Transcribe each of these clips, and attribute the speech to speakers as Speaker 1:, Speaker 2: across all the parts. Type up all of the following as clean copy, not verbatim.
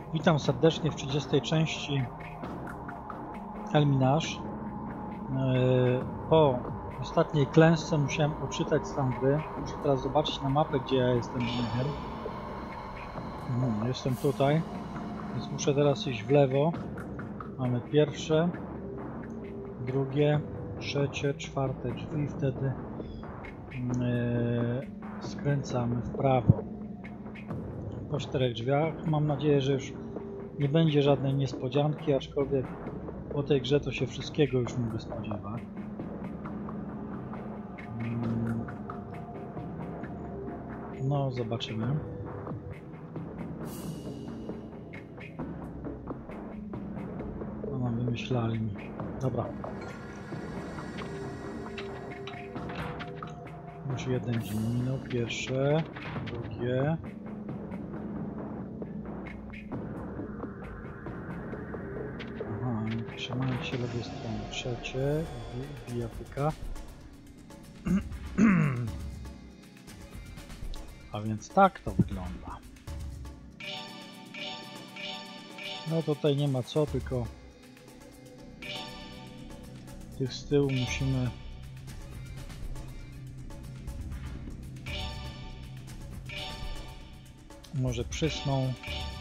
Speaker 1: Witam serdecznie w 30. części El-Minage. Po ostatniej klęsce musiałem odczytać stan gry. Muszę teraz zobaczyć na mapę, gdzie ja jestem. Jestem tutaj, więc muszę teraz iść w lewo. Mamy pierwsze, drugie, trzecie, czwarte drzwi. Wtedy skręcamy w prawo. Po 4 drzwiach. Mam nadzieję, że już nie będzie żadnej niespodzianki, aczkolwiek po tej grze to się wszystkiego już mogę spodziewać. No, zobaczymy. Co nam wymyślali mi. Dobra. Już jeden dzień minął. Pierwsze, drugie. Trzymając się lewej strony, trzecie, bijatyka. A więc tak to wygląda. No tutaj nie ma co, tylko tych z tyłu musimy może przysną.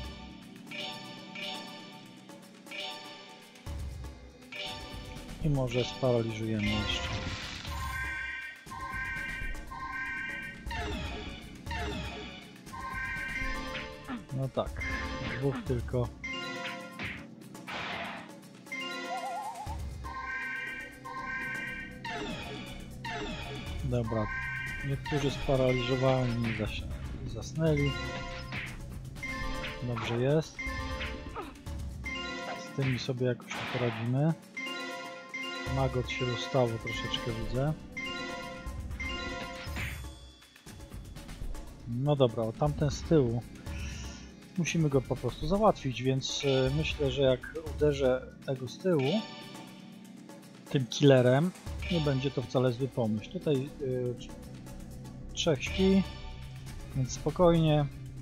Speaker 1: I może sparaliżujemy jeszcze. No tak, dwóch tylko. Dobra, niektórzy sparaliżowani i zasnęli. Dobrze jest. Z tymi sobie jakoś poradzimy. Magot się rozstało troszeczkę, widzę. No dobra, o tamten z tyłu musimy go po prostu załatwić, więc myślę, że jak uderzę tego z tyłu tym killerem, nie będzie to wcale zły pomysł. Tutaj 3 śpi, więc spokojnie.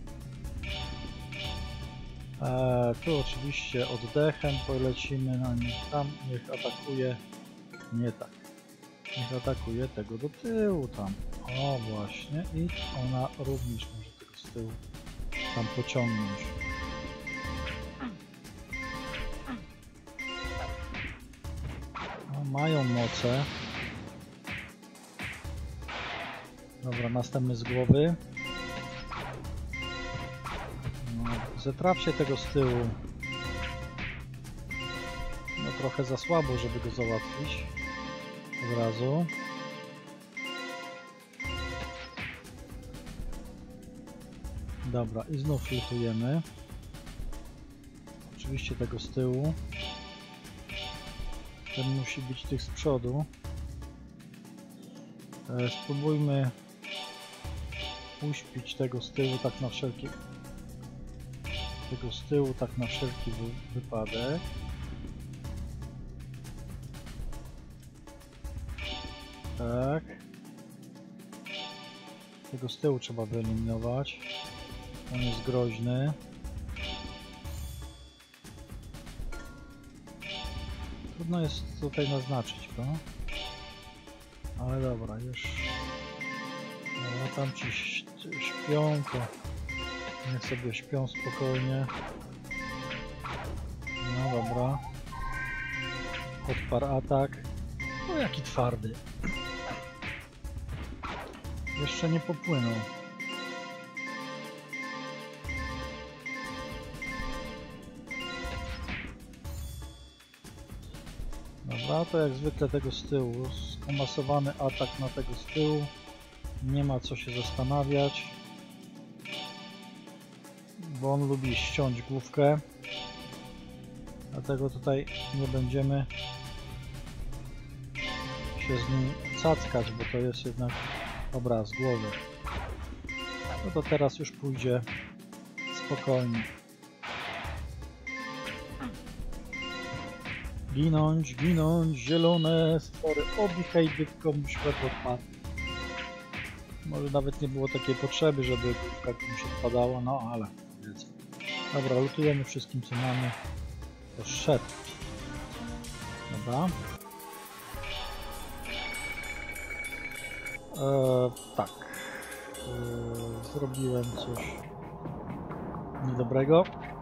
Speaker 1: Tu oczywiście oddechem polecimy na nich, tam niech atakuje, nie tak, niech atakuje tego do tyłu tam, o właśnie, i ona również może tego z tyłu tam pociągnąć. No, mają moce. Dobra, następny z głowy. Zatrafcie tego z tyłu. No trochę za słabo, żeby go załatwić od razu. Dobra, i znów lutujemy. Oczywiście tego z tyłu. Ten musi być tych z przodu. Spróbujmy uśpić tego z tyłu tak na wszelki wypadek. Tak. Tego z tyłu trzeba wyeliminować. On jest groźny. Trudno jest tutaj naznaczyć go. Ale dobra, już. No, tam ci śpią, to niech sobie śpią spokojnie. No dobra. Odparł atak. No jaki twardy. Jeszcze nie popłynął. Dobra, to jak zwykle tego z tyłu. Skomasowany atak na tego z tyłu. Nie ma co się zastanawiać. Bo on lubi ściąć główkę. Dlatego tutaj nie będziemy się z nim cackać, bo to jest jednak obraz głowy. No to teraz już pójdzie spokojnie. Ginąć, ginąć, zielone stwory. Obichaj bytką świat odpadł. Może nawet nie było takiej potrzeby, żeby główka komuś odpadała, no ale powiedzmy. Dobra, lutujemy wszystkim co mamy. Szedł. Dobra. Tak. Zrobiłem coś niedobrego.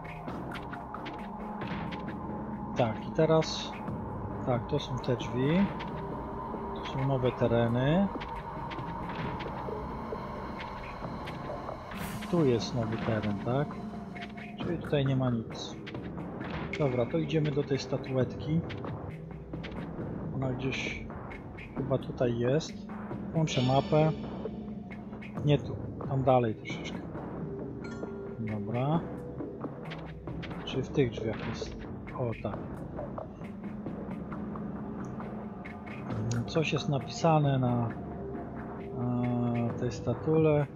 Speaker 1: Tak, i teraz... Tak, to są te drzwi. To są nowe tereny. Tu jest nowy teren, tak? Czyli tutaj nie ma nic. Dobra, to idziemy do tej statuetki. Ona gdzieś chyba tutaj jest. Włączę mapę. Nie tu, tam dalej troszeczkę. Dobra. Czy w tych drzwiach jest? O, tak. Coś jest napisane na tej statule.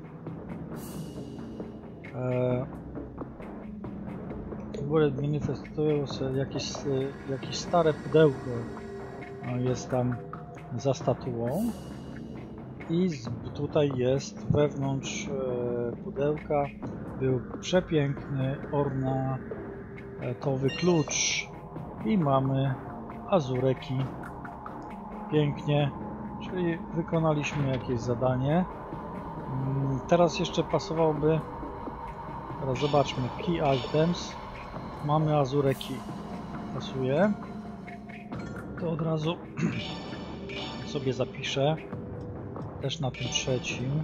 Speaker 1: W górę manifestują jakieś stare pudełko jest tam za statuą i tutaj jest wewnątrz pudełka był przepiękny ornamentowy klucz i mamy azureki. Pięknie, czyli wykonaliśmy jakieś zadanie. Teraz jeszcze pasowałoby, teraz zobaczmy, key items, mamy azureki, pasuje, to od razu sobie zapiszę, też na tym trzecim.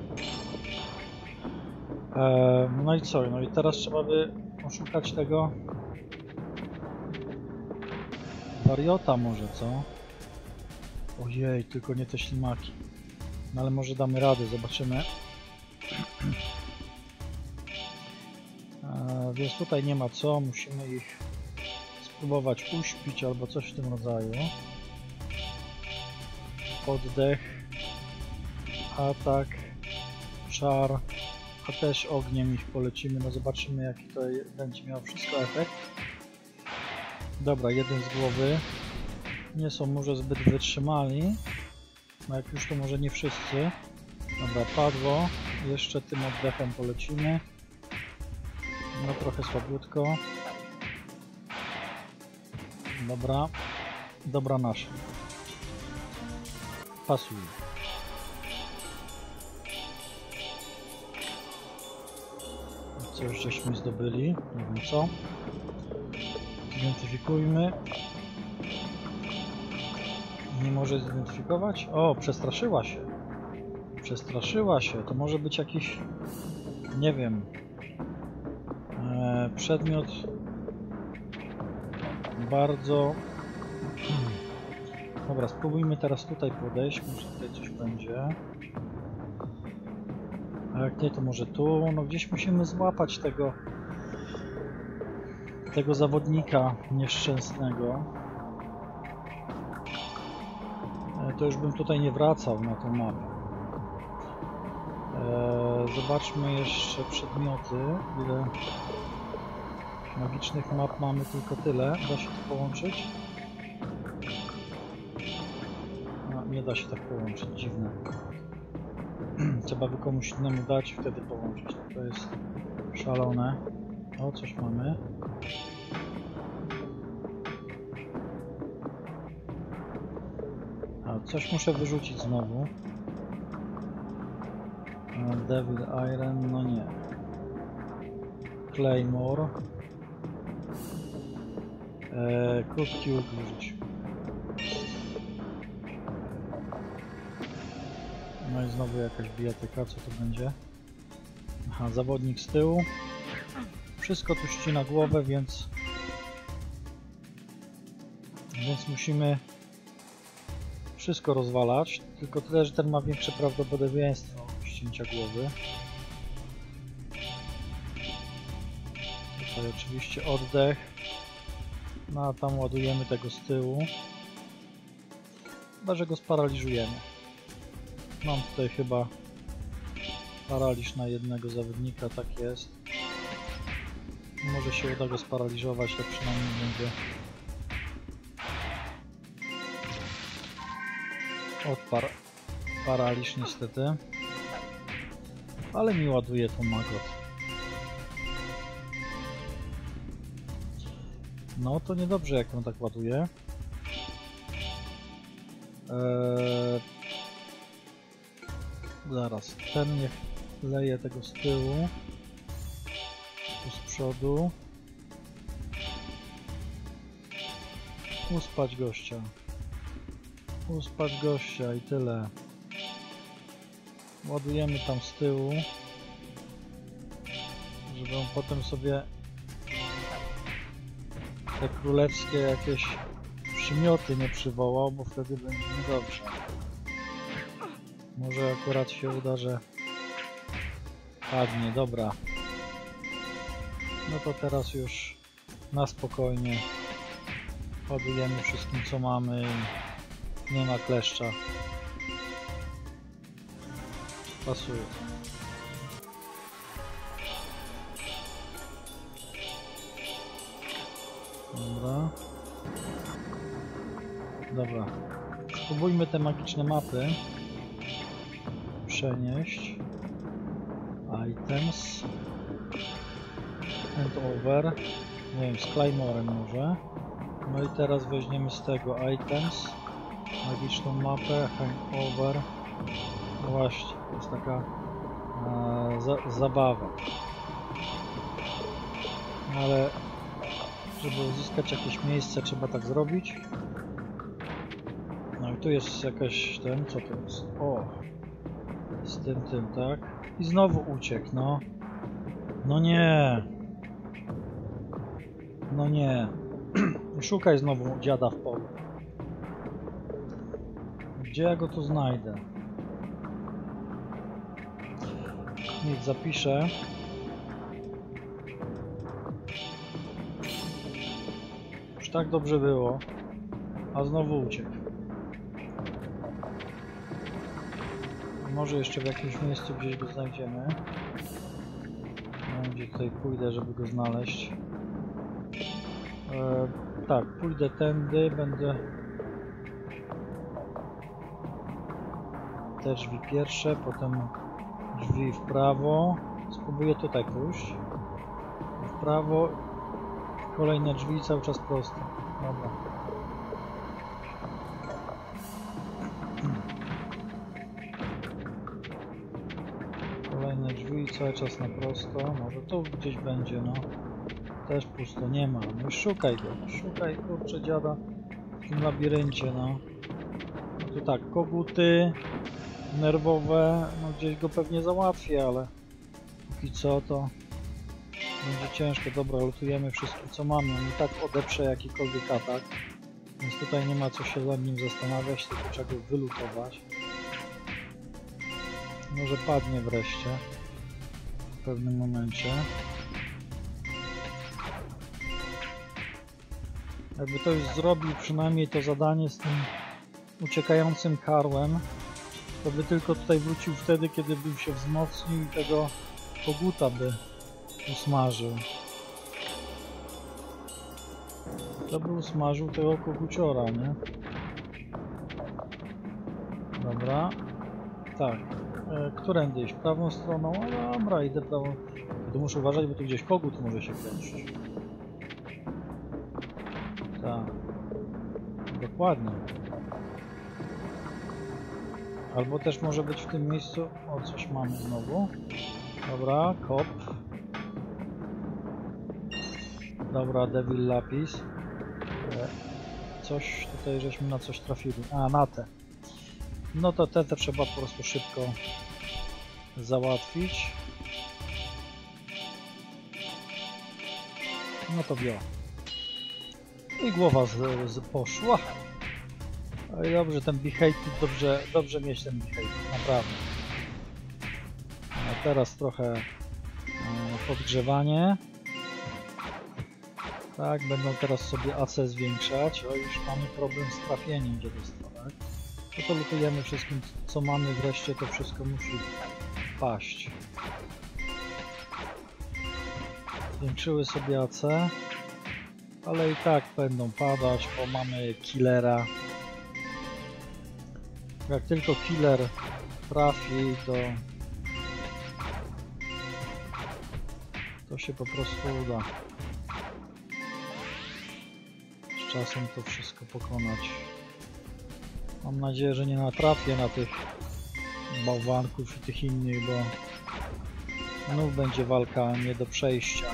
Speaker 1: No i co, no i teraz trzeba by poszukać tego wariota może, co? Ojej, tylko nie te ślimaki. No ale może damy radę, zobaczymy. Więc tutaj nie ma co, musimy ich spróbować uśpić albo coś w tym rodzaju. Oddech, atak, czar, a też ogniem ich polecimy. No zobaczymy jaki to będzie miało wszystko efekt. Dobra, jeden z głowy. Nie są może zbyt wytrzymali. No jak już to może nie wszyscy. Dobra, padło. Jeszcze tym oddechem polecimy. No trochę słabiutko. Dobra. Dobra nasza. Pasuje. Co już żeśmy zdobyli? Nie wiem co. Identyfikujmy. Nie może zidentyfikować? O, przestraszyła się. Przestraszyła się. To może być jakiś, nie wiem, przedmiot bardzo... Dobra, spróbujmy teraz tutaj podejść. Może tutaj coś będzie. A jak nie, to może tu. No gdzieś musimy złapać tego zawodnika nieszczęsnego. To już bym tutaj nie wracał na tą mapę. Zobaczmy jeszcze przedmioty. Ile magicznych map mamy, tylko tyle. Da się to połączyć? No, nie da się tak połączyć, dziwne. Trzeba by komuś innemu dać, wtedy połączyć. To jest szalone. O, coś mamy. A, coś muszę wyrzucić znowu. Devil Iron, no nie. Claymore. Krótki łuk wyrzuć. No i znowu jakaś bijatyka, co to będzie? Aha, zawodnik z tyłu. Wszystko tu ścina głowę, więc musimy wszystko rozwalać. Tylko tyle, że ten ma większe prawdopodobieństwo ścięcia głowy. Tutaj oczywiście oddech. No a tam ładujemy tego z tyłu. Chyba, że go sparaliżujemy. Mam tutaj chyba paraliż na jednego zawodnika, tak jest. Może się uda go sparaliżować, to przynajmniej będzie odparł paraliż niestety. Ale mi ładuje tą magot. No to niedobrze, jak on tak ładuje. Zaraz, ten niech leje tego z tyłu. Tu z przodu. Uspać gościa. Uspać gościa i tyle. Ładujemy tam z tyłu, żeby on potem sobie te królewskie jakieś przymioty nie przywołał, bo wtedy będzie niedobrze. Może akurat się uda, że padnie. Dobra. No to teraz już na spokojnie ładujemy wszystkim, co mamy i nie ma kleszcza. Pasuje. Dobra. Dobra. Spróbujmy te magiczne mapy przenieść. Items. And over. Nie wiem, z Claymorem może. No i teraz weźmiemy z tego items. Magiczną mapę. Hangover. No właśnie, to jest taka zabawa. Ale żeby uzyskać jakieś miejsce, trzeba tak zrobić. No i tu jest jakaś ten, co to jest? O! Z tym, tak? I znowu uciekł, no. No nie! No nie. Szukaj znowu dziada w polu. Gdzie ja go tu znajdę? Niech zapiszę. Już tak dobrze było, a znowu uciekł. Może jeszcze w jakimś miejscu gdzieś go znajdziemy. Nie wiem, gdzie tutaj pójdę, żeby go znaleźć. Tak, pójdę tędy, będę... Te drzwi pierwsze, potem drzwi w prawo. Spróbuję tutaj pójść. W prawo. Kolejne drzwi cały czas prosto. Dobra. Kolejne drzwi cały czas na prosto. Może tu gdzieś będzie, no. Też pusto, nie ma. No i szukaj go. Szukaj, kurczę, dziada w tym labiryncie, no. No to tak, koguty nerwowe, no gdzieś go pewnie załatwię, ale póki co to będzie ciężko. Dobra, lutujemy wszystko, co mamy. On i tak odeprze jakikolwiek atak, więc tutaj nie ma co się nad nim zastanawiać, tylko trzeba go wylutować. Może padnie wreszcie w pewnym momencie. Jakby ktoś zrobił przynajmniej to zadanie z tym uciekającym karłem, to by tylko tutaj wrócił wtedy, kiedy by się wzmocnił i tego koguta by usmażył. To by usmażył tego koguciora, nie? Dobra. Tak. Którędy iść? Prawą stroną? No dobra, idę prawą. Tu muszę uważać, bo tu gdzieś kogut może się kręcić. Tak. Dokładnie. Albo też może być w tym miejscu... O, coś mamy znowu. Dobra, kop. Dobra, Devil Lapis. Coś tutaj żeśmy na coś trafili. A, na te. No to te trzeba po prostu szybko załatwić. No to wio. I głowa poszła. No i dobrze, ten behavior, dobrze mieć ten behavior, naprawdę. A teraz trochę podgrzewanie. Tak, będą teraz sobie AC zwiększać. O, już mamy problem z trafieniem dziadostwa, tak? No to lutujemy wszystkim, co mamy, wreszcie to wszystko musi paść. Zwiększyły sobie AC, ale i tak będą padać, bo mamy killera. Jak tylko killer trafi, to się po prostu uda. czasem to wszystko pokonać. Mam nadzieję, że nie natrafię na tych bałwanków i tych innych, bo znów będzie walka nie do przejścia.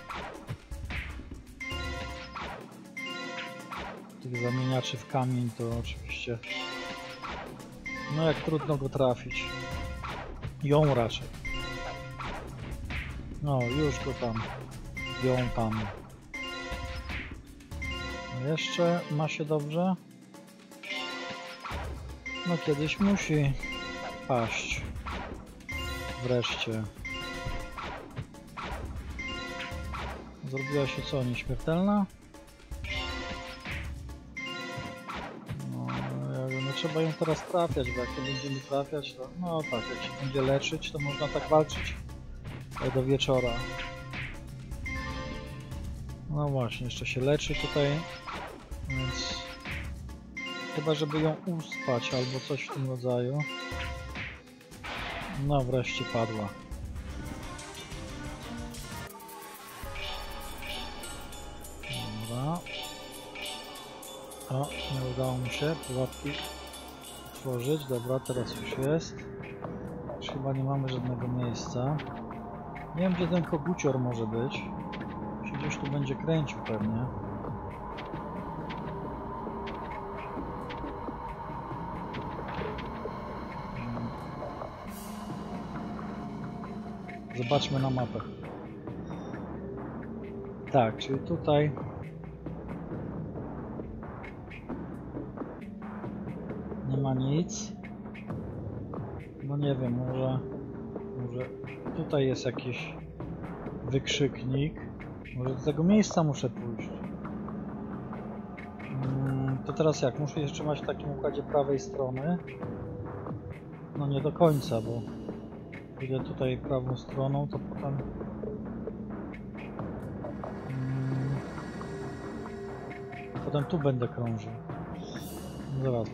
Speaker 1: Tych zamieniaczy w kamień to oczywiście, no jak trudno go trafić. Ją raczej. No już go tam, ją tam. Jeszcze ma się dobrze? No kiedyś musi paść. Wreszcie. Zrobiła się co? Nieśmiertelna? No, no trzeba ją teraz trafiać, bo jak to będziemy trafiać, to no tak, jak się będzie leczyć, to można tak walczyć do wieczora. No właśnie, jeszcze się leczy tutaj, więc chyba żeby ją uspać albo coś w tym rodzaju. No wreszcie padła. Dobra. O, nie udało mi się pułapki otworzyć. Dobra, teraz już jest. Już chyba nie mamy żadnego miejsca. Nie wiem, gdzie ten kogucior może być. Się gdzieś tu będzie kręcił pewnie. Zobaczmy na mapę. Tak, czyli tutaj nie ma nic. No nie wiem, może tutaj jest jakiś wykrzyknik. Może do tego miejsca muszę pójść. To teraz jak? Muszę się trzymać w takim układzie prawej strony. No nie do końca, bo pójdę tutaj prawą stroną, to potem tu będę krążył. Zaraz.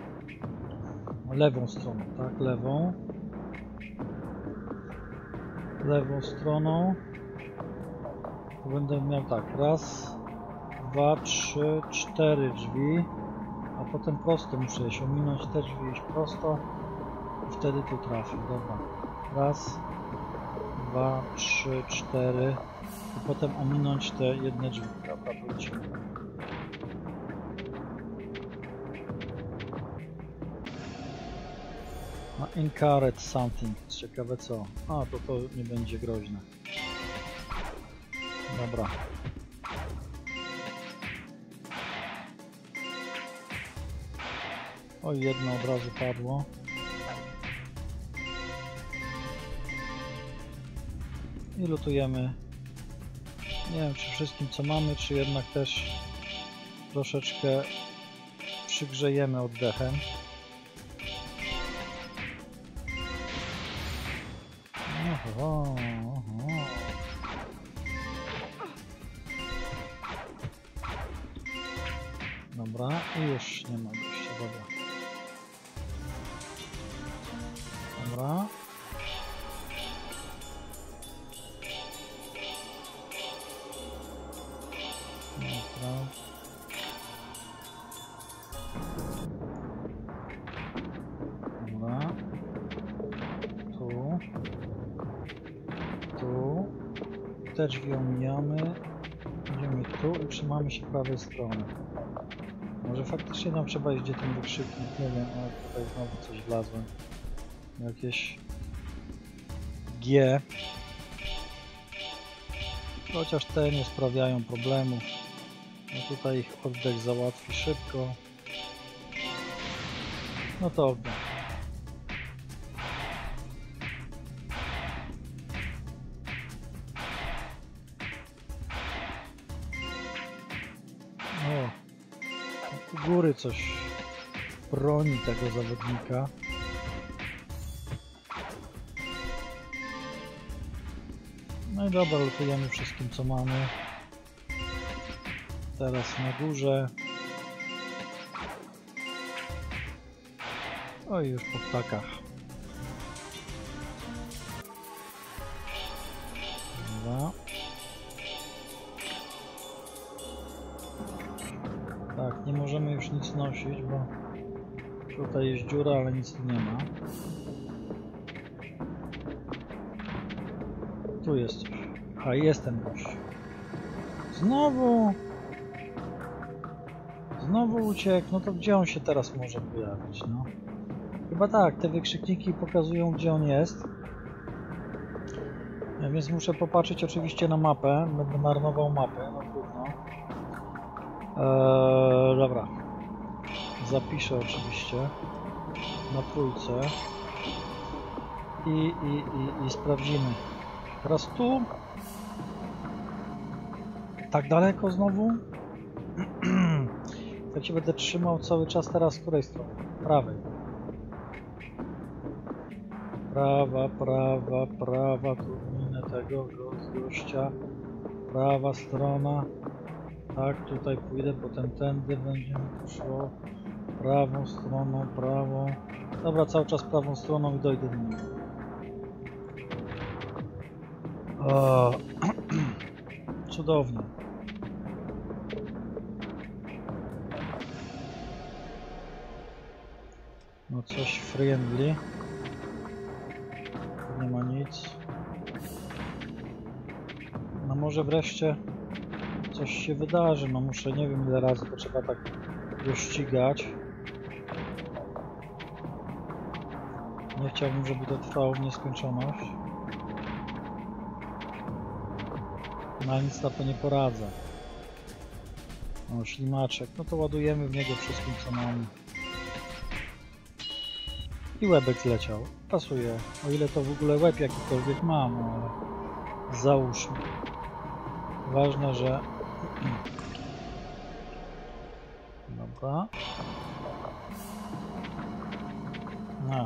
Speaker 1: Lewą stroną, tak? Lewą stroną. To będę miał tak. Raz, 2, 3, 4 drzwi. A potem prosto muszę się ominąć te drzwi, iść prosto. I wtedy tu trafię. Dobra. Raz, 2, 3, 4. I potem ominąć te jedne drzwi. Dobra, polecimy. Encourage something. Ciekawe co. A, to nie będzie groźne. Dobra. Oj, jedno od razu padło. I lutujemy. Nie wiem, czy wszystkim co mamy, czy jednak też troszeczkę przygrzejemy oddechem. Oho. Dobra, i już nie ma gościa, dobra. Dobra. Dobra. Dobra. Tu. Te drzwi omijamy. Idziemy tu i trzymamy się prawej strony. Może faktycznie nam trzeba iść, gdzie ten wykrzyknik, nie wiem, ale tutaj znowu coś wlazłem. Jakieś G. Chociaż te nie sprawiają problemów. No tutaj ich oddech załatwi szybko. No to ognia. O, u góry coś broni tego zawodnika. No i dobra, lutujemy wszystkim co mamy. Teraz na górze. Oj, już po ptakach. Dobra. podnosić, bo tutaj jest dziura, ale nic tu nie ma. Tu jest coś. A jest ten gość. Znowu! Znowu uciekł. No to gdzie on się teraz może pojawić, no? Chyba tak, te wykrzykniki pokazują, gdzie on jest. Więc muszę popatrzeć oczywiście na mapę. Będę marnował mapę, no trudno. Dobra. Zapiszę oczywiście na trójce i sprawdzimy. Teraz tu. Tak daleko znowu? Tak się będę trzymał cały czas teraz z której strony? Prawej. Prawa, tu minę tego gościa. Prawa strona. Tak, tutaj pójdę, potem tędy będzie mi szło. Prawą stroną, prawą. Dobra, cały czas prawą stroną i dojdę do niego. O, cudownie. No coś friendly. Tu nie ma nic. No może wreszcie coś się wydarzy. No muszę, nie wiem ile razy to trzeba tak go ścigać. Nie chciałbym, żeby to trwało w nieskończoność. No nic na to nie poradzę. O, ślimaczek. No to ładujemy w niego wszystkim, co mamy. I łebek zleciał. Pasuje. O ile to w ogóle łeb jakikolwiek mam, no ale załóżmy. Ważne, że... Dobra. A.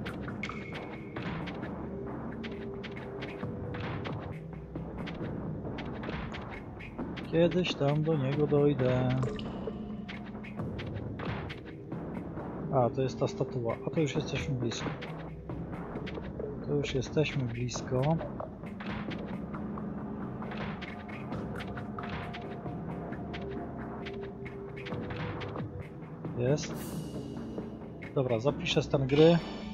Speaker 1: Kiedyś tam do niego dojdę. A, to jest ta statua. A to już jesteśmy blisko. To już jesteśmy blisko. Jest. Dobra, zapiszę stan gry.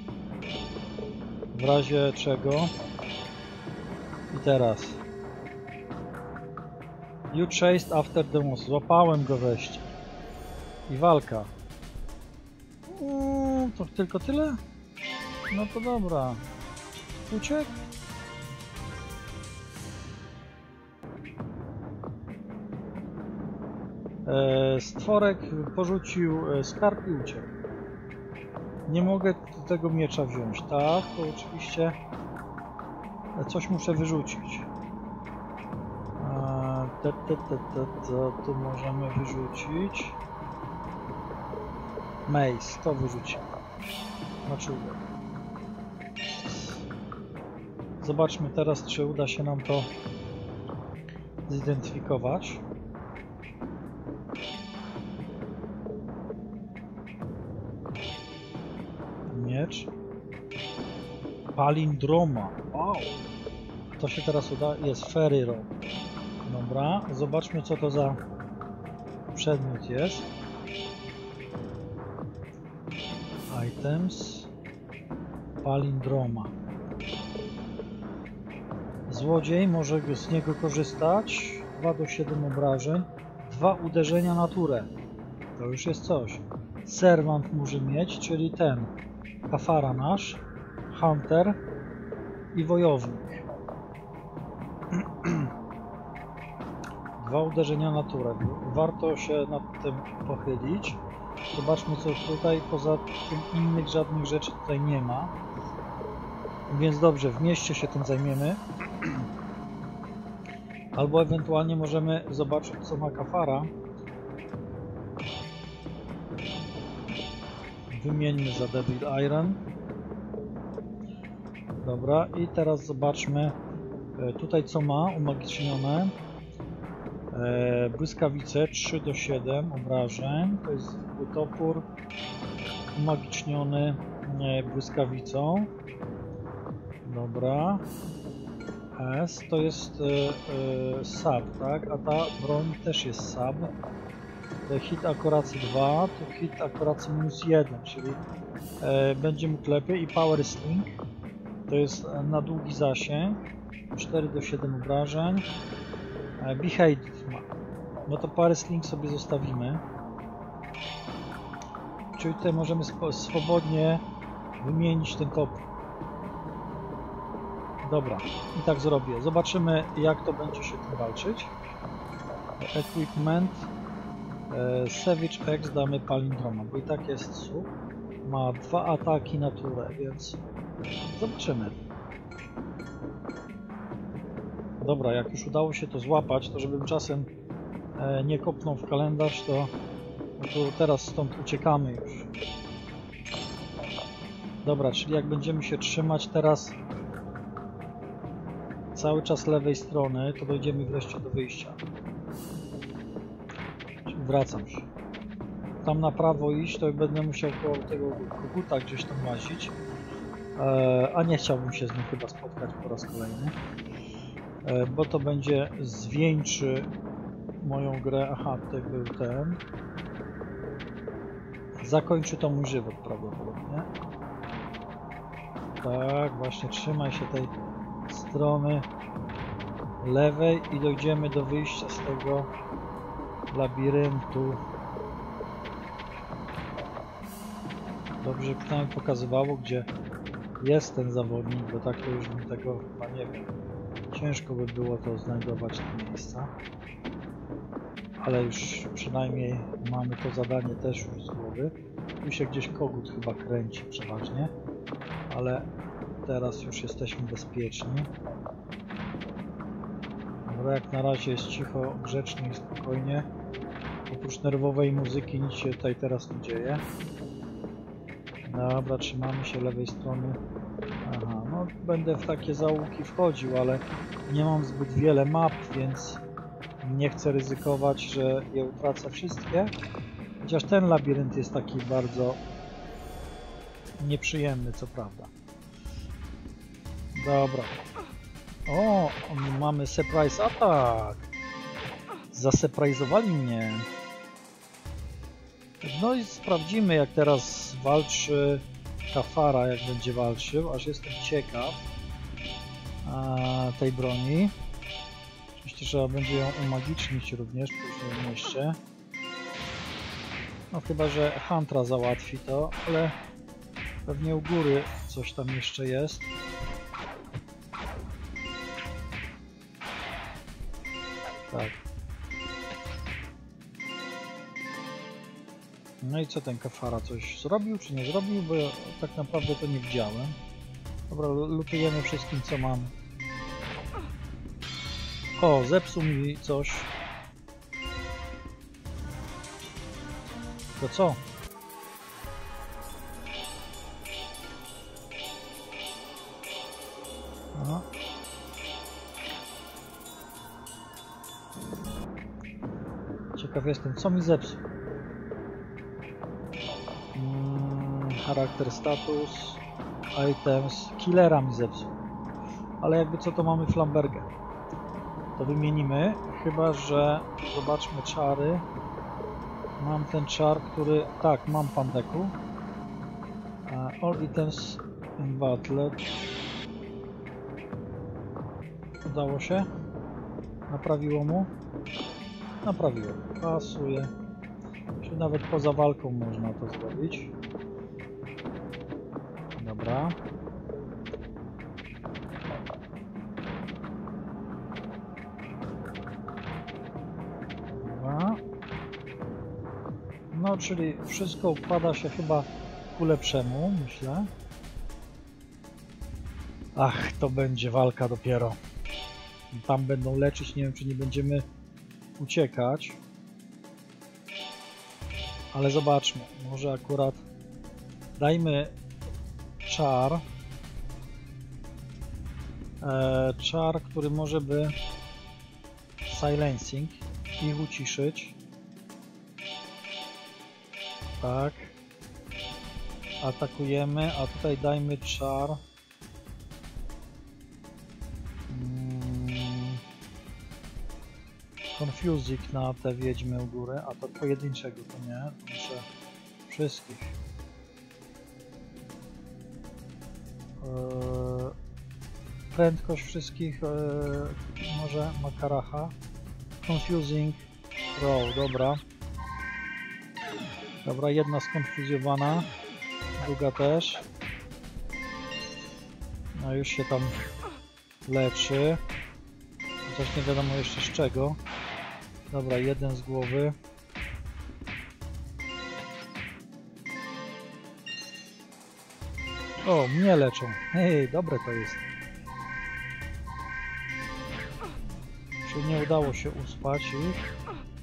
Speaker 1: W razie czego. I teraz. You chased after the mouse. Złapałem go wreszcie. I walka. To tylko tyle? No to dobra. Uciekł? Stworek porzucił skarb i uciekł. Nie mogę tego miecza wziąć. Tak, to oczywiście coś muszę wyrzucić. Tu możemy wyrzucić. Mace, to wyrzucimy. Znaczy, zobaczmy teraz, czy uda się nam to zidentyfikować. Miecz. Palindroma. Wow. To się teraz uda. Jest Fairy Rope. Dobra, zobaczmy, co to za przedmiot jest. Items. Palindroma. Złodziej może z niego korzystać. 2 do 7 obrażeń. 2 uderzenia na turę. To już jest coś. Serwant może mieć, czyli ten. Kafara nasz. Hunter. I wojownik. 2 uderzenia na turę. Warto się nad tym pochylić. Zobaczmy, co tutaj. Poza tym innych żadnych rzeczy tutaj nie ma. Więc dobrze, w mieście się tym zajmiemy. Albo ewentualnie możemy zobaczyć, co ma Kafara. Wymieńmy za Devil Iron. Dobra, i teraz zobaczmy tutaj, co ma umagicznione. Błyskawice 3 do 7 obrażeń. To jest zwykły topór umagiczniony błyskawicą. Dobra. S to jest sub, tak? A ta broń też jest sub. hit akuracji 2, to hit akuracji -1, czyli będzie mógł lepiej. I power sling to jest na długi zasięg, 4 do 7 obrażeń. Beheaded ma. No to power sling sobie zostawimy. Czyli tutaj możemy swobodnie wymienić ten topór. Dobra, i tak zrobię. Zobaczymy, jak to będzie się tym walczyć. Equipment. Savage X damy palindroma, bo i tak jest słup. Ma 2 ataki na turę, więc zobaczymy. Dobra, jak już udało się to złapać, to żebym czasem nie kopnął w kalendarz, to teraz stąd uciekamy już. Dobra, czyli jak będziemy się trzymać teraz cały czas lewej strony, to dojdziemy wreszcie do wyjścia. Czyli wracam się. Tam na prawo iść, to będę musiał koło tego koguta gdzieś tam łazić. A nie chciałbym się z nim chyba spotkać po raz kolejny. Bo to będzie zwieńczy moją grę. Aha, tutaj był ten. Zakończy to mój żywot prawdopodobnie. Tak, właśnie trzymaj się tej strony lewej i dojdziemy do wyjścia z tego labiryntu. Dobrze, że przynajmniej pokazywało, gdzie jest ten zawodnik, bo tak to już bym tego chyba nie wiem. Ciężko by było to znajdować te miejsca. Ale już przynajmniej mamy to zadanie też już z głowy. Tu się gdzieś kogut chyba kręci przeważnie, ale teraz już jesteśmy bezpieczni. Dobra, jak na razie jest cicho, grzecznie i spokojnie. Oprócz nerwowej muzyki nic się tutaj teraz nie dzieje. Dobra, trzymamy się lewej strony. Aha, no będę w takie zaułki wchodził, ale nie mam zbyt wiele map, więc nie chcę ryzykować, że je utracę wszystkie. Chociaż ten labirynt jest taki bardzo nieprzyjemny, co prawda. Dobra. O, mamy surprise attack. Zasurprizowali mnie. No i sprawdzimy, jak teraz walczy Kafara, jak będzie walczył, aż jestem ciekaw tej broni. Oczywiście trzeba będzie ją umagicznić również później w mieście. No chyba, że Huntra załatwi to, ale pewnie u góry coś tam jeszcze jest. Tak. No i co ten Kafara? Coś zrobił czy nie zrobił? Bo ja tak naprawdę to nie widziałem. Dobra, lutujemy wszystkim, co mam. O, zepsuł mi coś. To co? Aha. Ciekaw jestem, co mi zepsuł. Charakter, status, items, killera mi zepsuł. Ale jakby co, to mamy Flambergę. To wymienimy, chyba że zobaczmy czary. Mam ten czar, który... Tak, mam Pandeku. All items in battle. Udało się? Naprawiło mu? Naprawiło. Pasuje. Czyli nawet poza walką można to zrobić. Dobra. Dobra. No, czyli wszystko układa się chyba ku lepszemu, myślę. Ach, to będzie walka dopiero. Tam będą leczyć, nie wiem, czy nie będziemy uciekać. Ale zobaczmy, może akurat dajmy czar. Czar, który może by silencing ich uciszyć. Tak. Atakujemy, a tutaj dajmy czar. Confusing na te wiedźmy u góry, a to pojedynczego to nie, to muszę wszystkich. Prędkość wszystkich, może Makaracha. Confusing Row, dobra. Dobra, jedna skonfuzjowana, druga też. No już się tam leczy. Chociaż nie wiadomo jeszcze z czego. Dobra, jeden z głowy. O, mnie leczą. Hej, dobre to jest. Czy nie udało się uspać ich?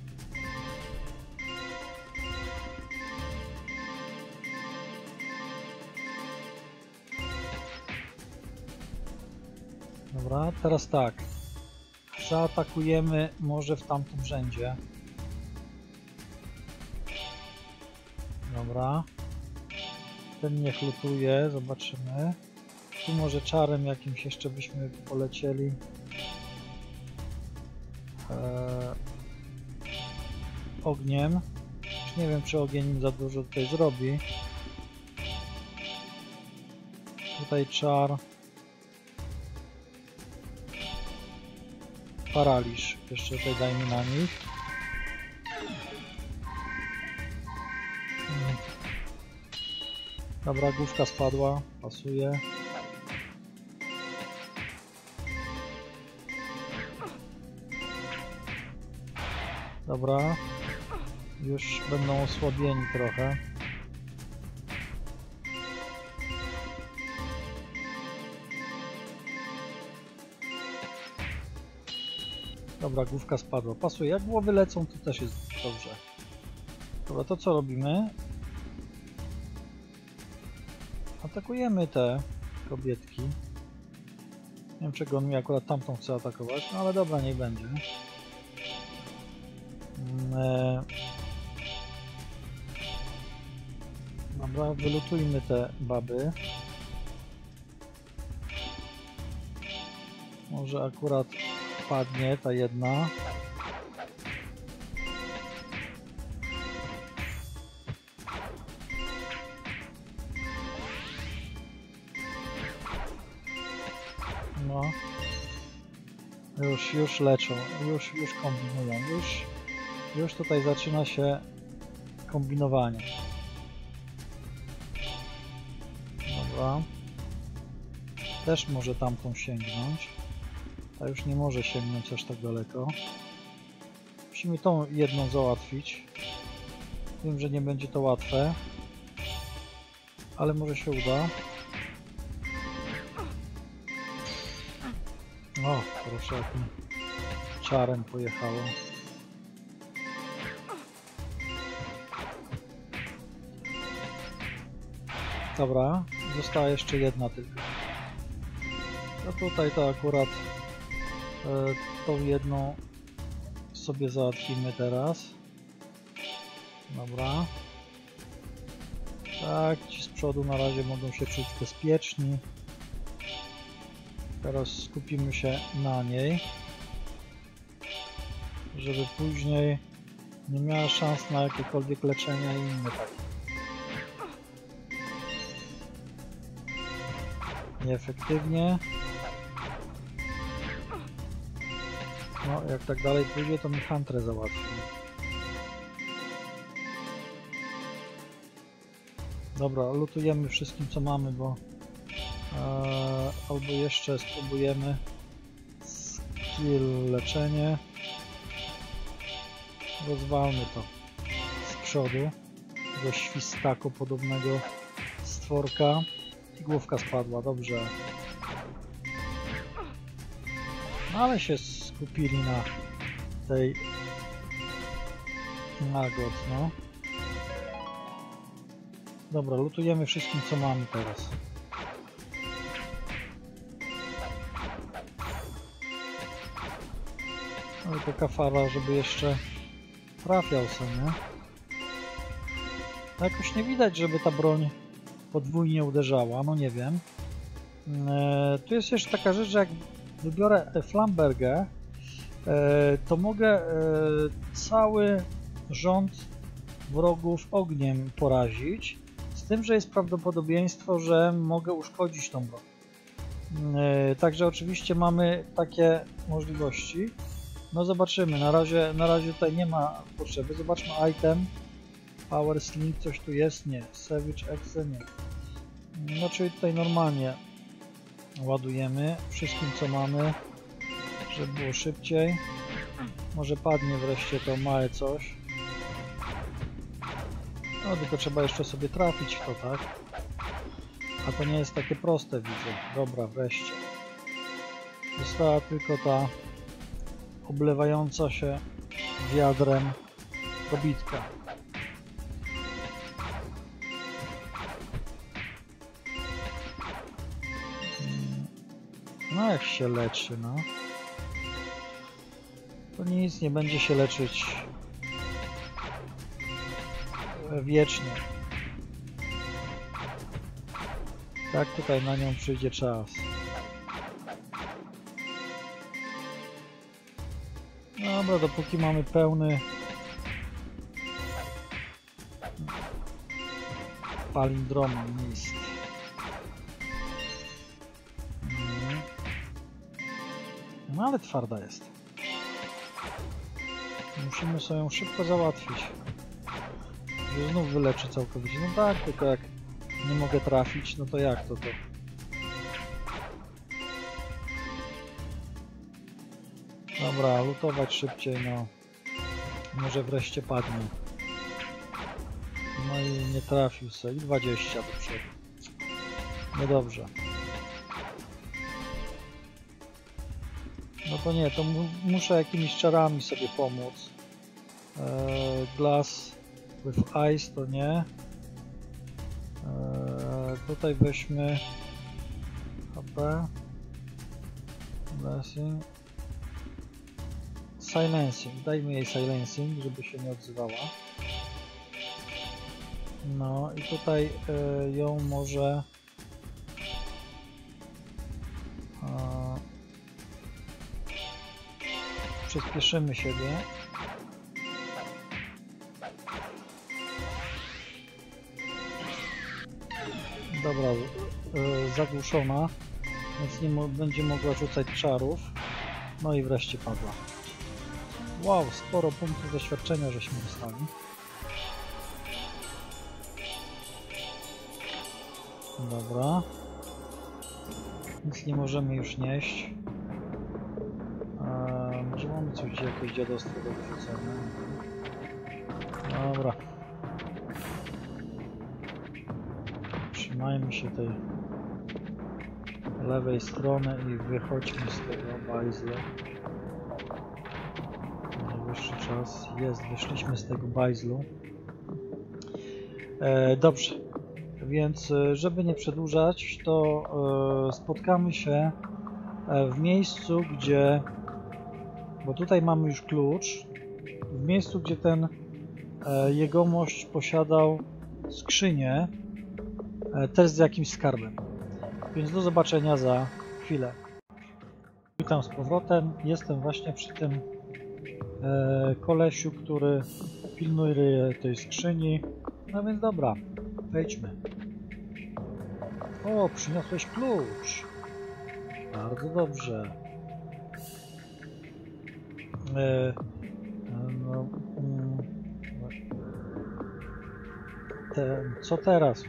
Speaker 1: Dobra, teraz tak. Zaatakujemy może w tamtym rzędzie. Dobra. Ten niech lutuje, zobaczymy. Tu może czarem jakimś jeszcze byśmy polecieli. Ogniem. Już nie wiem, czy ogień im za dużo tutaj zrobi. Tutaj czar. Paraliż. Jeszcze tutaj dajmy na nich. Dobra, główka spadła. Pasuje. Dobra. Już będą osłabieni trochę. Dobra, główka spadła. Pasuje. Jak głowy lecą, to też jest dobrze. Dobra, to co robimy? Atakujemy te kobietki. Nie wiem, czego on mi akurat tamtą chce atakować, no ale dobra, niech będzie. Dobra, wylutujmy te baby. Może akurat padnie ta jedna. No. Już leczą, już kombinują, już tutaj zaczyna się kombinowanie. Dobra. Też może tamtą sięgnąć. Ta już nie może sięgnąć aż tak daleko. Musimy tą jedną załatwić. Wiem, że nie będzie to łatwe. Ale może się uda. O, proszę, jak mi czarem pojechało. Dobra, została jeszcze jedna tylko. No tutaj to akurat tą jedną sobie załatwimy teraz. Dobra. Tak, ci z przodu na razie mogą się czuć bezpieczni. Teraz skupimy się na niej, żeby później nie miała szans na jakiekolwiek leczenia i inne takie. Nieefektywnie. No, jak tak dalej pójdzie, to mi Huntrę załatwi. Dobra, lutujemy wszystkim, co mamy, bo albo jeszcze spróbujemy skill leczenie. Rozwalmy to z przodu tego świstako podobnego stworka. I główka spadła, dobrze. No, ale się skupili na tej Nagot, no. Dobra, lutujemy wszystkim, co mamy teraz. No i to kafara, żeby jeszcze trafiał sobie. Jakoś nie widać, żeby ta broń podwójnie uderzała, no nie wiem. Tu jest jeszcze taka rzecz, że jak wybiorę Flambergę, to mogę cały rząd wrogów ogniem porazić, z tym, że jest prawdopodobieństwo, że mogę uszkodzić tą broń. Także oczywiście mamy takie możliwości. No zobaczymy, na razie tutaj nie ma potrzeby. Zobaczmy item, power sling, coś tu jest? Nie. Savage Exe? Nie. No czyli tutaj normalnie ładujemy wszystkim co mamy, żeby było szybciej. Może padnie wreszcie to małe coś. No tylko trzeba jeszcze sobie trafić w to, tak? A to nie jest takie proste, widzę. Dobra, wreszcie. Została tylko ta oblewająca się wiadrem kobitka. No jak się leczy, no. To nic, nie będzie się leczyć wiecznie. Tak, tutaj na nią przyjdzie czas. Dobra, dopóki mamy pełny palindrom mist. No ale twarda jest. Musimy sobie ją szybko załatwić. Że znów wyleczy całkowicie. No tak, tylko jak nie mogę trafić, no to jak to? Dobra, lutować szybciej, no. Może wreszcie padnie. No i nie trafił sobie. I 20 do przodu. No dobrze. No to nie, to muszę jakimiś czarami sobie pomóc. Glass with ice to nie. Tutaj weźmy HP. Blessing. Silencing. Dajmy jej silencing, żeby się nie odzywała. No i tutaj ją może przyspieszymy siebie. Dobra, zagłuszona, więc nie będzie mogła rzucać czarów. No i wreszcie padła. Wow, sporo punktów doświadczenia żeśmy dostali. Dobra. Nic nie możemy już nieść. Może mamy coś, jakieś dziadostwo do wyrzucenia. Dobra. Trzymajmy się tej lewej strony i wychodźmy z tego bajzlu. Najwyższy czas. Jest, wyszliśmy z tego bajzlu. Dobrze. Więc żeby nie przedłużać, to spotkamy się w miejscu, gdzie... Bo tutaj mamy już klucz. W miejscu, gdzie ten jegomość posiadał skrzynię, też z jakimś skarbem. Więc do zobaczenia za chwilę. Witam z powrotem. Jestem właśnie przy tym kolesiu, który pilnuje tej skrzyni. No więc dobra, wejdźmy. O, przyniosłeś klucz. Bardzo dobrze. No, co teraz?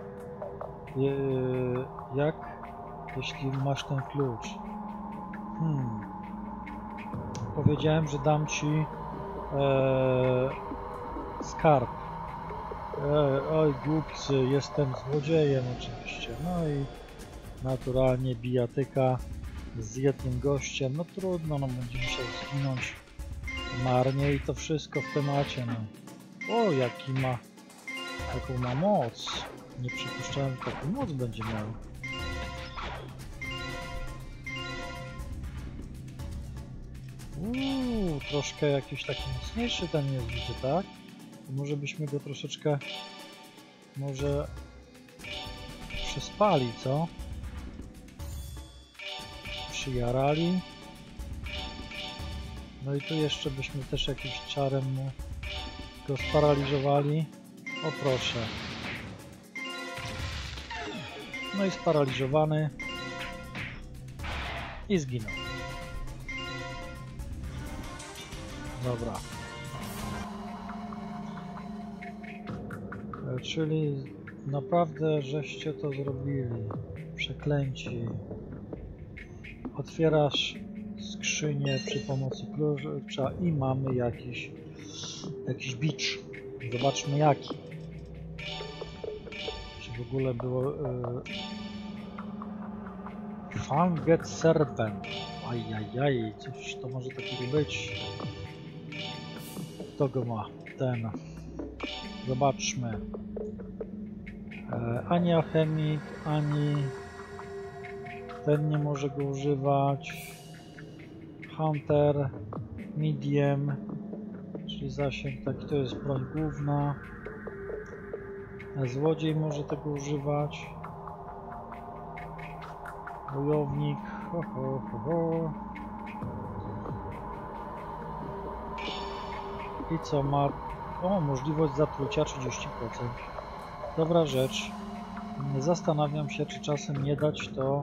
Speaker 1: Jak, jeśli masz ten klucz? Powiedziałem, że dam ci skarb. Oj, głupcy, jestem złodziejem oczywiście. No i naturalnie bijatyka z jednym gościem. No trudno, no będzie musiał zginąć marnie i to wszystko w temacie. No. O, jaką ma moc. Nie przypuszczałem, że taką moc będzie miał. Troszkę jakiś taki mocniejszy ten jest, widzę, tak? To może byśmy go troszeczkę może przyspali, co? Przyjarali. No i tu jeszcze byśmy też jakimś czarem go sparaliżowali. O proszę. No i sparaliżowany. I zginął. Dobra. Czyli naprawdę żeście to zrobili. Przeklęci. Otwierasz skrzynię przy pomocy klucza i mamy jakiś bicz. Zobaczmy jaki. Czy w ogóle było... Fanged Serpent. Ajajaj, coś to może takiego być. Kto go ma? Ten. Zobaczmy. Ani alchemik, ani ten nie może go używać. Hunter, medium, czyli zasięg taki, to jest broń główna. Złodziej może tego używać. Wojownik. Ho, ho, ho, ho. I co ma? O, możliwość zatrucia 30%. Dobra rzecz. Zastanawiam się, czy czasem nie dać to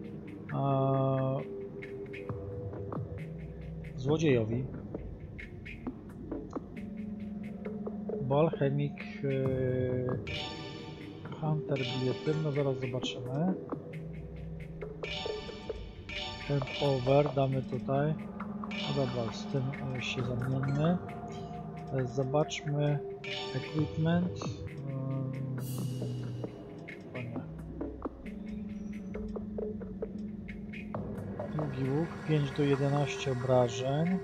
Speaker 1: złodziejowi. Bo alchemik Hunter bije tym, no zaraz zobaczymy. Hand over damy tutaj. No dobra, z tym się zamieńmy. Zobaczmy equipment. Długi łuk, 5 do 11 obrażeń.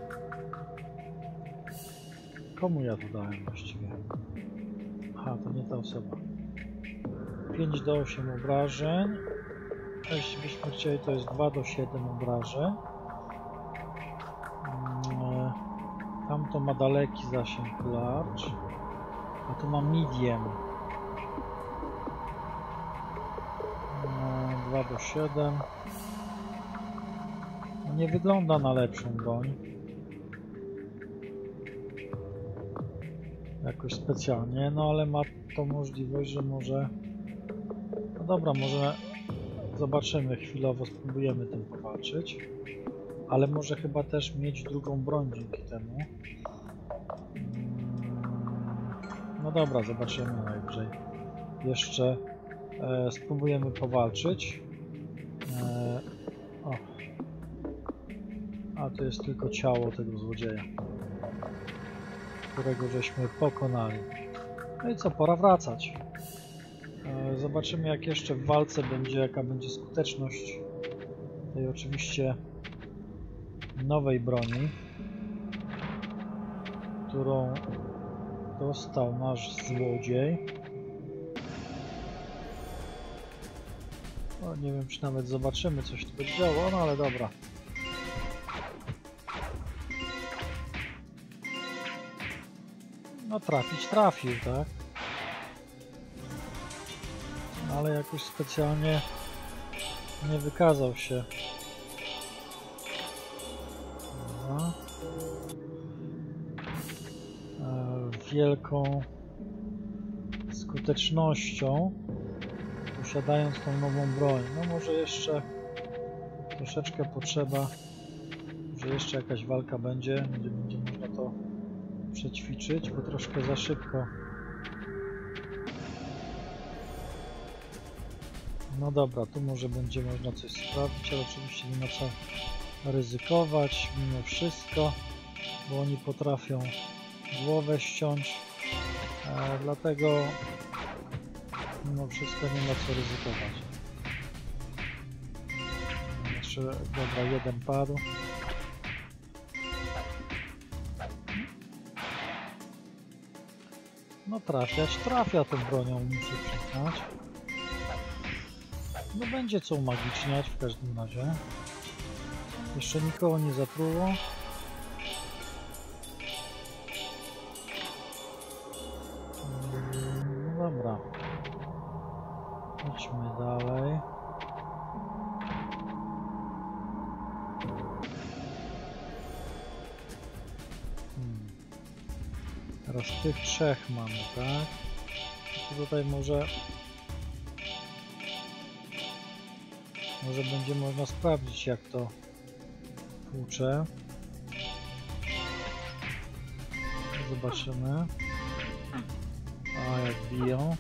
Speaker 1: Komu ja to dałem właściwie? Aha, to nie ta osoba. 5 do 8 obrażeń. A jeśli byśmy chcieli, to jest 2 do 7 obrażeń. Tamto ma daleki zasięg large, a tu ma medium. 2 do 7. No nie wygląda na lepszą broń. Jakoś specjalnie, no ale ma to możliwość, że może... No dobra, może zobaczymy chwilowo, spróbujemy tym powalczyć. Ale może chyba też mieć drugą broń dzięki temu. No dobra, zobaczymy najwyżej. Jeszcze spróbujemy powalczyć. O. A to jest tylko ciało tego złodzieja, którego żeśmy pokonali. No i co, pora wracać. Zobaczymy, jak jeszcze w walce będzie, jaka będzie skuteczność tej oczywiście nowej broni, którą dostał nasz złodziej. No, nie wiem, czy nawet zobaczymy, coś tu będzie działo, no ale dobra. No trafił, tak? Ale jakoś specjalnie nie wykazał się. Wielką skutecznością, posiadając tą nową broń. No może jeszcze troszeczkę potrzeba, że jeszcze jakaś walka będzie można to przećwiczyć, bo troszkę za szybko. No dobra, tu może będzie można coś sprawdzić, ale oczywiście nie ma co ryzykować mimo wszystko, bo oni potrafią głowę ściąć, dlatego mimo wszystko nie ma co ryzykować. Jeszcze, dobra, jeden padł. No trafia tą bronią, muszę przyznać. No będzie co umagiczniać w każdym razie. Jeszcze nikogo nie zatruło. No dobra. Idźmy dalej. Teraz tych trzech mamy, tak? I tutaj może będzie można sprawdzić, jak to tłucze. Zobaczymy. A jak biją.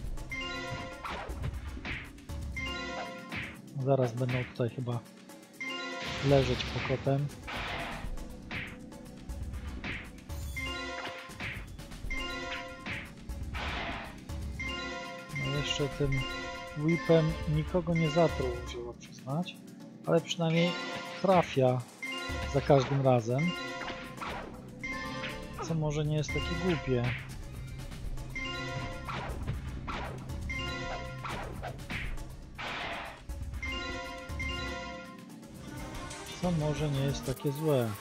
Speaker 1: Zaraz będą tutaj chyba leżeć pokotem. No jeszcze tym whipem nikogo nie zatruł, trzeba przyznać, ale przynajmniej trafia za każdym razem, co może nie jest takie głupie. Co może nie jest takie złe.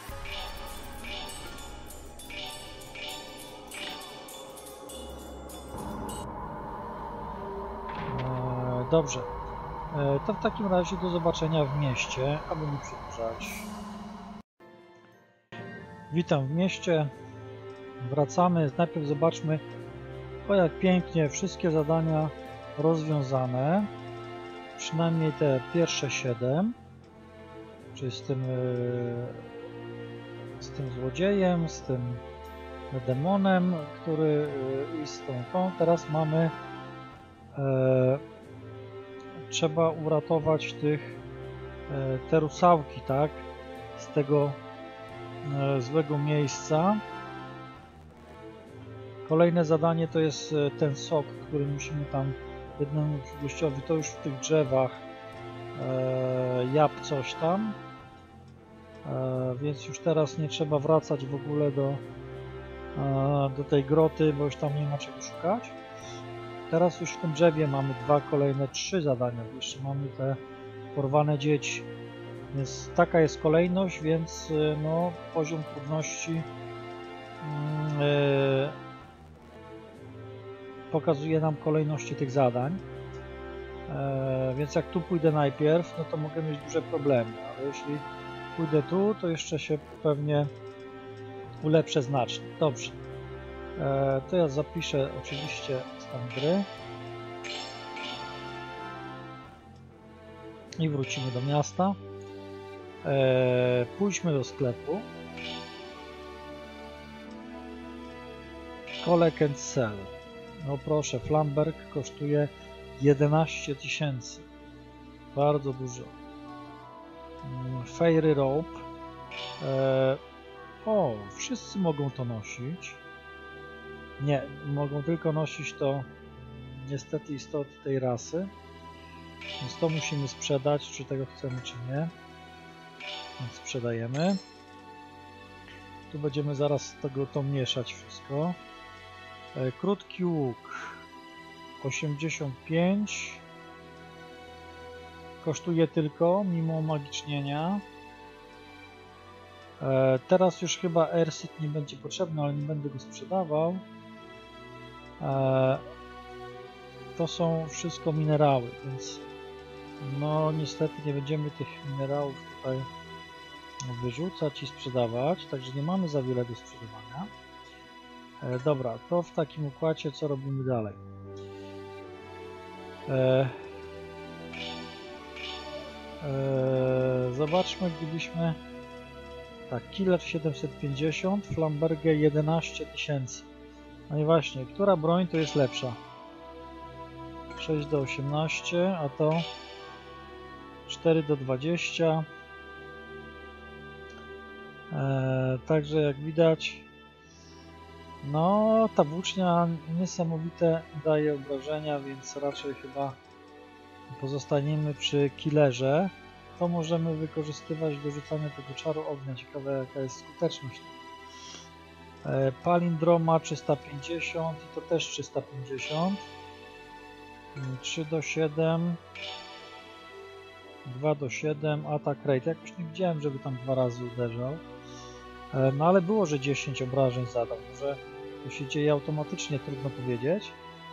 Speaker 1: Dobrze. To w takim razie do zobaczenia w mieście, aby nie przedłużać. Witam w mieście. Wracamy. Najpierw zobaczmy, o jak pięknie wszystkie zadania rozwiązane. Przynajmniej te pierwsze 7. Czyli z tym złodziejem, z tym demonem, który i z tą. Teraz mamy trzeba uratować te rusałki, tak? Z tego złego miejsca. Kolejne zadanie to jest ten sok, który musimy tam jednemu gościowi, to już w tych drzewach jab coś tam, więc już teraz nie trzeba wracać w ogóle do tej groty, bo już tam nie ma czego szukać. Teraz już w tym drzewie mamy kolejne 3 zadania, jeszcze mamy te porwane dzieci, więc taka jest kolejność, więc no, poziom trudności pokazuje nam kolejności tych zadań. Więc jak tu pójdę najpierw, no to mogę mieć duże problemy, ale jeśli pójdę tu, to jeszcze się pewnie ulepszę znacznie. Dobrze, to ja zapiszę oczywiście stan gry i wrócimy do miasta. Pójdźmy do sklepu. Collect and sell. No proszę, Flamberg kosztuje 11 000. Bardzo dużo. Fairy Rope. O, wszyscy mogą to nosić. Nie, mogą tylko nosić to niestety istoty tej rasy. Więc to musimy sprzedać, czy tego chcemy, czy nie. Więc sprzedajemy. Tu będziemy zaraz to mieszać wszystko. Krótki łuk 85 kosztuje tylko mimo umagicznienia. Teraz już chyba Airseed nie będzie potrzebny, ale nie będę go sprzedawał. To są wszystko minerały, więc no niestety nie będziemy tych minerałów tutaj wyrzucać i sprzedawać, także nie mamy za wiele do sprzedawania. Dobra, to w takim układzie co robimy dalej? Zobaczmy, gdybyśmy tak, Killer 750, Flambergę 11 000. No i właśnie, która broń to jest lepsza? 6 do 18, a to 4 do 20. Także jak widać, no ta włócznia niesamowite daje obrażenia, więc raczej chyba pozostaniemy przy killerze. To możemy wykorzystywać do rzucania tego czaru ognia. Ciekawe jaka jest skuteczność. Palindroma 350 i to też 350. 3 do 7. 2 do 7. Attack rate. Jakoś nie widziałem, żeby tam 2 razy uderzał. No ale było, że 10 obrażeń zadał. Może to się dzieje automatycznie, trudno powiedzieć.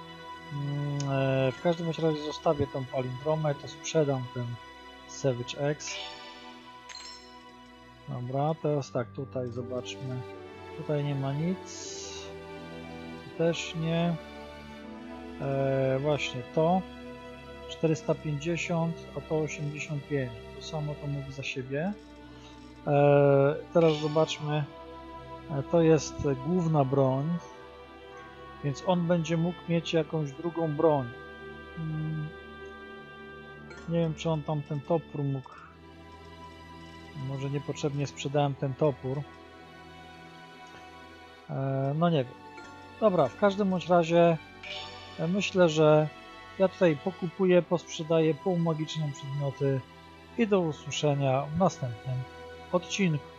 Speaker 1: W każdym razie zostawię tą palindromę, to sprzedam ten Savage X. Dobra, teraz tak, tutaj zobaczmy. Tutaj nie ma nic. też nie. Właśnie to 450, a to 85. To samo to mówi za siebie. Teraz zobaczmy. To jest główna broń, więc on będzie mógł mieć jakąś drugą broń. Nie wiem, czy on tam ten topór mógł. Może niepotrzebnie sprzedałem ten topór. No nie wiem. Dobra, w każdym bądź razie myślę, że ja tutaj pokupuję, posprzedaję półmagiczne przedmioty i do usłyszenia w następnym odcinku.